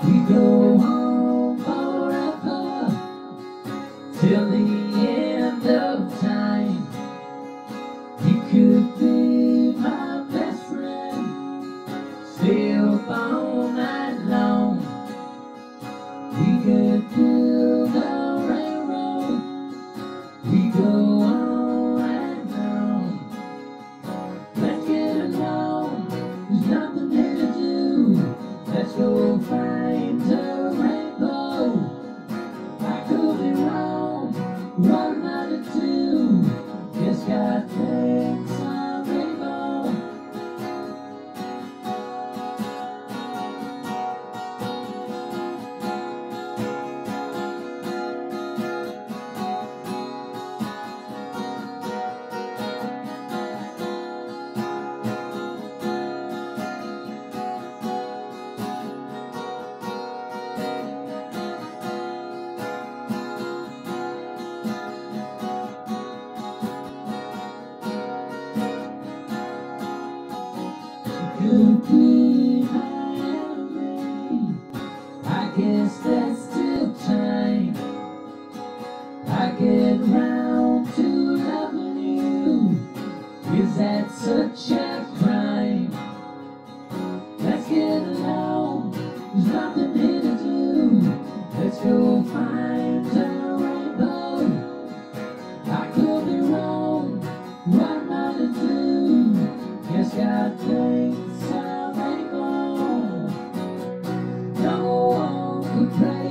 We go on forever till the end of time. You could be my best friend, stay up all night long. We could build a railroad, we go on and on. Let's get along, there's nothing here to do. Let's go find a rainbow. I could be wrong, what am I to do? Guess God thinks I'm able. Could be my enemy, I guess that's still time. I get round to loving you, is that such a crime? Let's get along, there's nothing here to do. Let's go find a rainbow. I could be wrong, what am I to do? Guess God thinks I'm able. No one could pray